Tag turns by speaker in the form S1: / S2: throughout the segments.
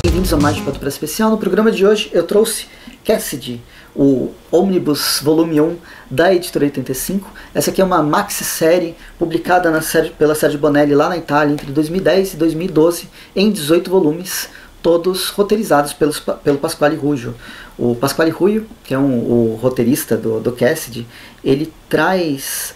S1: Bem-vindos a mais um Padupra Especial. No programa de hoje eu trouxe Cassidy, o Omnibus Volume 1 da Editora 85. Essa aqui é uma maxi-série publicada pela Sergio Bonelli lá na Itália entre 2010 e 2012 em 18 volumes, todos roteirizados pelo Pasquale Ruggio. O Pasquale Ruggio, que é o roteirista do Cassidy, ele traz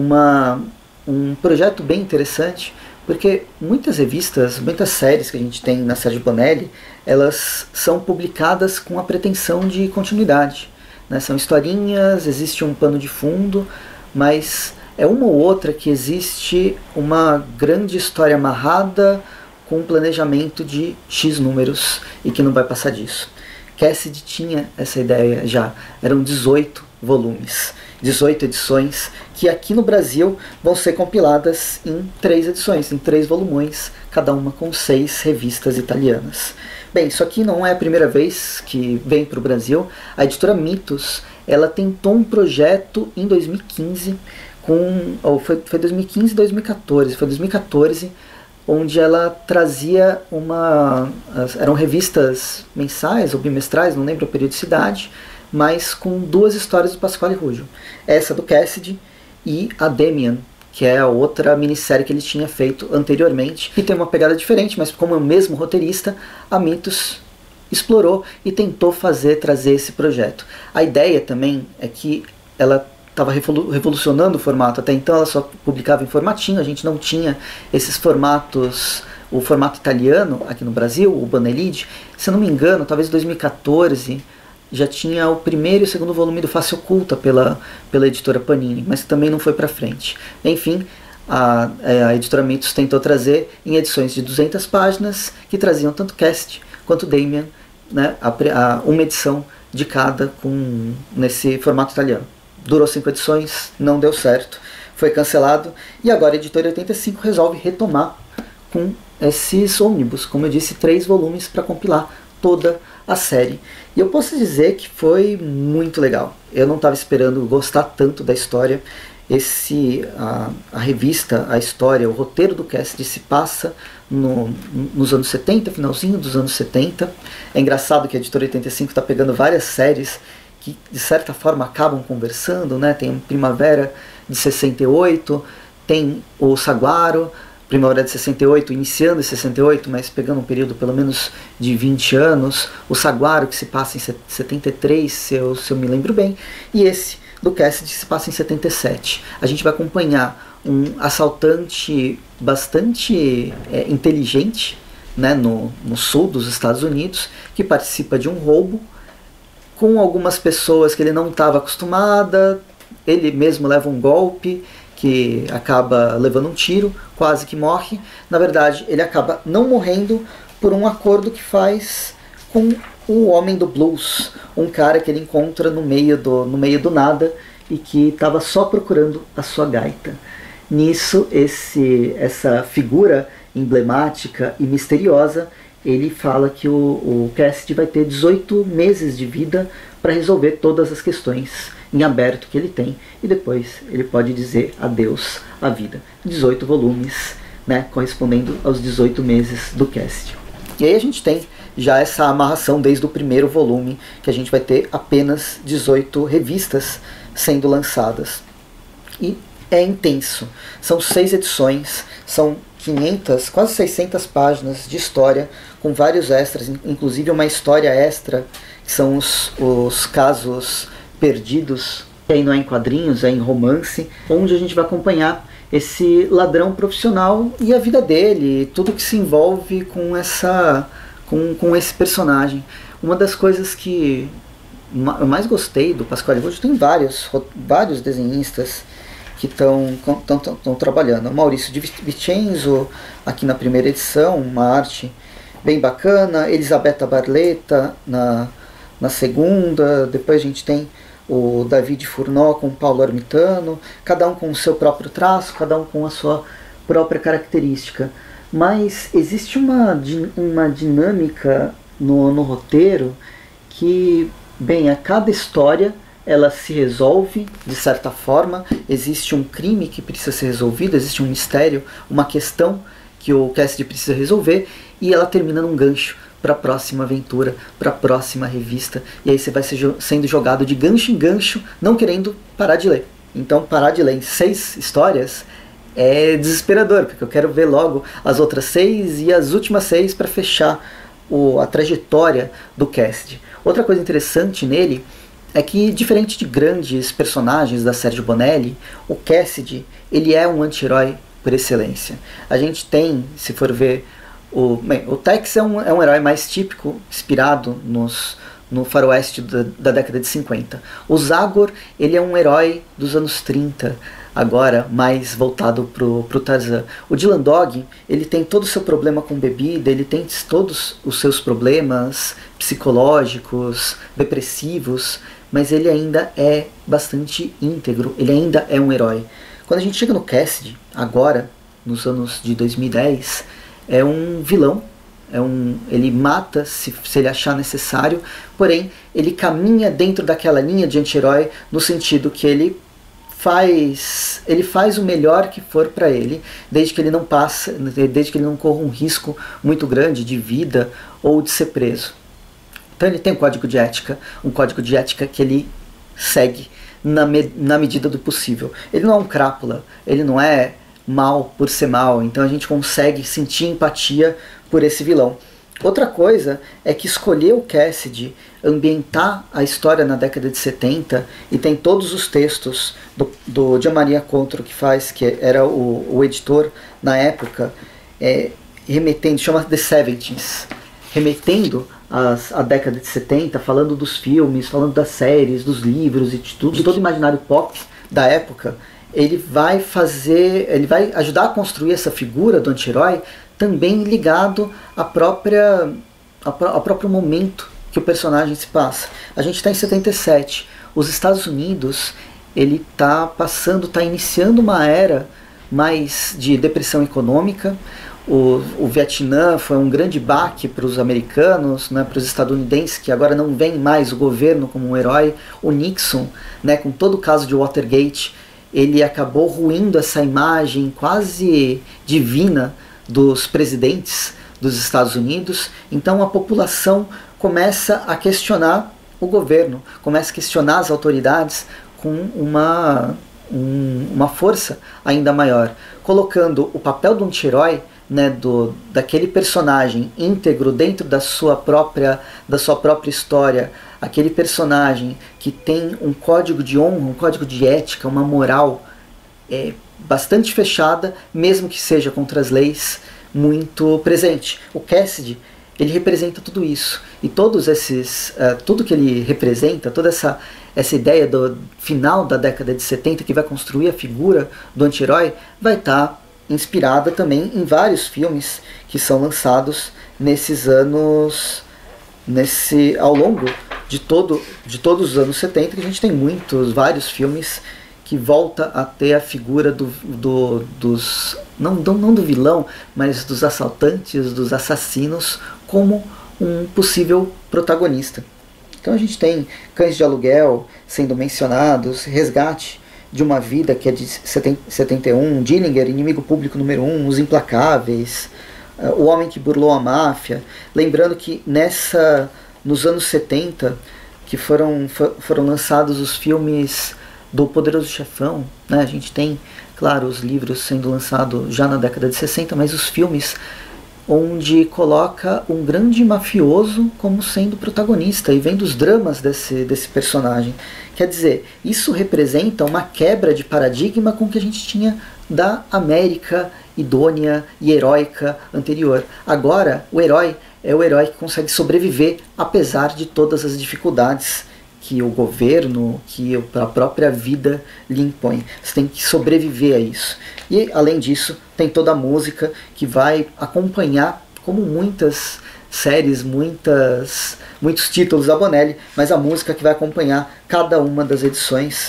S1: um projeto bem interessante, porque muitas revistas, muitas séries que a gente tem na Sergio Bonelli, elas são publicadas com a pretensão de continuidade, né? São historinhas, existe um pano de fundo, mas é uma ou outra que existe uma grande história amarrada com um planejamento de X números e que não vai passar disso. Cassidy tinha essa ideia já, eram 18 volumes, 18 edições, que aqui no Brasil vão ser compiladas em 3 edições, em 3 volumões, cada uma com 6 revistas italianas. Bem, isso aqui não é a primeira vez que vem para o Brasil. A editora Mitos, ela tentou um projeto em 2015, foi 2015 e 2014, foi 2014, onde ela trazia eram revistas mensais ou bimestrais, não lembro a periodicidade, mas com 2 histórias do Pasquale Ruggio. Essa do Cassidy e a Demian, que é a outra minissérie que ele tinha feito anteriormente, que tem uma pegada diferente, mas como é o mesmo roteirista, a Mitos explorou e tentou trazer esse projeto. A ideia também é que ela estava revolucionando o formato. Até então ela só publicava em formatinho, a gente não tinha esses formatos, o formato italiano aqui no Brasil, o Bonelli. Se eu não me engano, talvez em 2014 já tinha o primeiro e o segundo volume do Face Oculta pela editora Panini, mas também não foi para frente. Enfim, a editora Mitos tentou trazer em edições de 200 páginas, que traziam tanto Cassidy quanto Damian, né, uma edição de cada nesse formato italiano. Durou 5 edições, não deu certo, foi cancelado, e agora a editora 85 resolve retomar com esses ônibus, como eu disse, 3 volumes para compilar toda a série. E eu posso dizer que foi muito legal. Eu não estava esperando gostar tanto da história. A revista, a história, o roteiro do Cassidy se passa nos anos 70, finalzinho dos anos 70. É engraçado que a editora 85 está pegando várias séries que de certa forma acabam conversando, né? Tem Primavera de 68, tem o Saguaro, Primavera de 68, iniciando em 68, mas pegando um período pelo menos de 20 anos, o Saguaro, que se passa em 73, se eu me lembro bem, e esse do Cassidy se passa em 77. A gente vai acompanhar um assaltante bastante inteligente, né, no sul dos Estados Unidos, que participa de um roubo com algumas pessoas que ele não estava acostumado. Ele mesmo leva um golpe, que acaba levando um tiro, quase que morre. Na verdade, ele acaba não morrendo por um acordo que faz com o homem do blues, um cara que ele encontra no meio do nada e que estava só procurando a sua gaita. Nisso, essa figura emblemática e misteriosa, ele fala que o Cassidy vai ter 18 meses de vida para resolver todas as questões em aberto que ele tem, e depois ele pode dizer adeus à vida. 18 volumes, né, correspondendo aos 18 meses do Cassidy. E aí a gente tem já essa amarração desde o primeiro volume, que a gente vai ter apenas 18 revistas sendo lançadas. E é intenso. São 6 edições, são 500, quase 600 páginas de história, com vários extras, inclusive uma história extra, que são os casos perdidos, que aí não é em quadrinhos, é em romance, onde a gente vai acompanhar esse ladrão profissional e a vida dele, tudo que se envolve com esse personagem. Uma das coisas que eu mais gostei do Pasquale Ruggio, tem vários desenhistas que estão trabalhando. O Maurício Di Vincenzo, aqui na primeira edição, uma arte bem bacana. Elisabetta Barletta na segunda. Depois a gente tem o David Furnó com o Paulo Armitano, cada um com o seu próprio traço, cada um com a sua própria característica. Mas existe uma dinâmica no roteiro que, bem, a cada história ela se resolve de certa forma. Existe um crime que precisa ser resolvido, existe um mistério, uma questão que o Cassidy precisa resolver, e ela termina num gancho para a próxima aventura, para a próxima revista, e aí você vai sendo jogado de gancho em gancho, não querendo parar de ler. Então parar de ler em 6 histórias é desesperador, porque eu quero ver logo as outras 6 e as últimas 6 para fechar a trajetória do Cassidy. Outra coisa interessante nele é que, diferente de grandes personagens da Sergio Bonelli, o Cassidy ele é um anti-herói por excelência. A gente tem, se for ver, o Tex é um herói mais típico, inspirado no faroeste da década de 50. O Zagor ele é um herói dos anos 30, agora mais voltado pro Tarzan. O Dylan Dog ele tem todo o seu problema com bebida, ele tem todos os seus problemas psicológicos, depressivos, mas ele ainda é bastante íntegro, ele ainda é um herói. Quando a gente chega no Cassidy, agora, nos anos de 2010, é um vilão, ele mata se ele achar necessário, porém ele caminha dentro daquela linha de anti-herói no sentido que ele faz o melhor que for para ele, desde que ele não corra um risco muito grande de vida ou de ser preso. Então ele tem um código de ética que ele segue na medida do possível. Ele não é um crápula, ele não é mal por ser mal, então a gente consegue sentir empatia por esse vilão. Outra coisa é que escolher o Cassidy, ambientar a história na década de 70, e tem todos os textos do Gianmaria Contro que era o editor na época, remetendo, chama The 70s, remetendo à década de 70, falando dos filmes, falando das séries, dos livros e de tudo, todo o imaginário pop da época. Ele vai ajudar a construir essa figura do anti-herói também ligado ao próprio momento que o personagem se passa. A gente está em 77. Os Estados Unidos está iniciando uma era mais de depressão econômica. O Vietnã foi um grande baque para os americanos, né, para os estadunidenses, que agora não veem mais o governo como um herói. O Nixon, né, com todo o caso de Watergate, ele acabou ruindo essa imagem quase divina dos presidentes dos Estados Unidos. Então a população começa a questionar o governo, começa a questionar as autoridades com uma força ainda maior, colocando o papel do anti-herói, né, daquele personagem íntegro dentro da sua própria história, aquele personagem que tem um código de honra, um código de ética, uma moral bastante fechada, mesmo que seja contra as leis, muito presente. O Cassidy, ele representa tudo isso, e tudo que ele representa, toda essa ideia do final da década de 70 que vai construir a figura do anti-herói, vai estar inspirada também em vários filmes que são lançados nesses anos, ao longo de todos os anos 70, que a gente tem vários filmes que volta a ter a figura dos não do vilão, mas dos assaltantes, dos assassinos, como um possível protagonista. Então a gente tem Cães de Aluguel sendo mencionados, Resgate de uma Vida, que é de 71, Dillinger, Inimigo Público número 1, Os Implacáveis, O Homem que Burlou a Máfia. Lembrando que nos anos 70 que foram lançados os filmes do Poderoso Chefão, né? A gente tem, claro, os livros sendo lançados já na década de 60, mas os filmes onde coloca um grande mafioso como sendo protagonista e vem dos dramas desse personagem. Quer dizer, isso representa uma quebra de paradigma com que a gente tinha da América idônea e heróica anterior. Agora, o herói é o herói que consegue sobreviver apesar de todas as dificuldades que o governo, que a própria vida lhe impõe. Você tem que sobreviver a isso. E, além disso, tem toda a música que vai acompanhar, como muitas séries, muitos títulos da Bonelli, mas a música que vai acompanhar cada uma das edições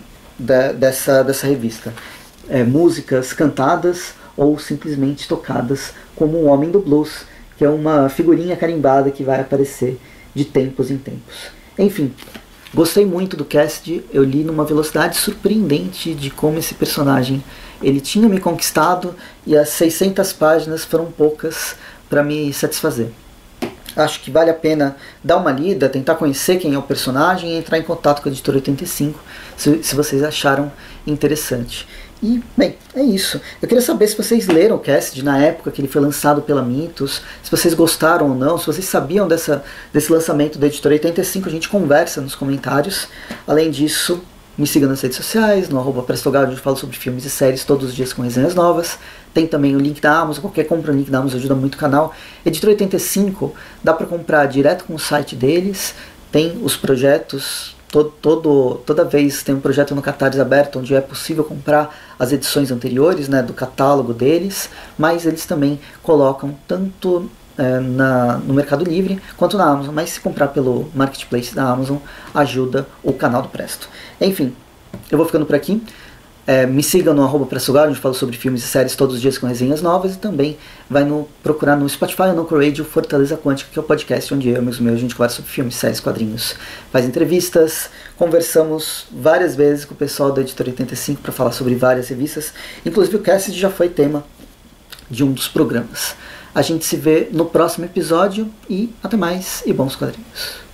S1: dessa revista. Músicas cantadas ou simplesmente tocadas, como o Homem do Blues, que é uma figurinha carimbada que vai aparecer de tempos em tempos. Enfim, Gostei muito do Cassidy, eu li numa velocidade surpreendente de como esse personagem ele tinha me conquistado e as 600 páginas foram poucas para me satisfazer. Acho que vale a pena dar uma lida, tentar conhecer quem é o personagem e entrar em contato com a Editora 85 se vocês acharam interessante. E, bem, é isso. Eu queria saber se vocês leram o Cassidy na época que ele foi lançado pela Mythos, se vocês gostaram ou não, se vocês sabiam desse lançamento da Editora 85, a gente conversa nos comentários. Além disso, me siga nas redes sociais, no @prestogal, onde eu falo sobre filmes e séries todos os dias com resenhas novas. Tem também o link da Amazon, qualquer compra no link da Amazon ajuda muito o canal. Editora 85, dá para comprar direto com o site deles, tem os projetos, toda vez tem um projeto no Catarse aberto, onde é possível comprar as edições anteriores, né, do catálogo deles, mas eles também colocam tanto no Mercado Livre quanto na Amazon, mas se comprar pelo Marketplace da Amazon, ajuda o canal do Presto. Enfim, eu vou ficando por aqui. Me sigam no @prestogal, onde eu falo sobre filmes e séries todos os dias com resenhas novas, e também vai procurar no Spotify ou no Coradio Fortaleza Quântica, que é o podcast onde eu e amigos meus a gente conversa sobre filmes, séries, quadrinhos, faz entrevistas, conversamos várias vezes com o pessoal da Editora 85 para falar sobre várias revistas, inclusive o Cassidy já foi tema de um dos programas. A gente se vê no próximo episódio e até mais e bons quadrinhos.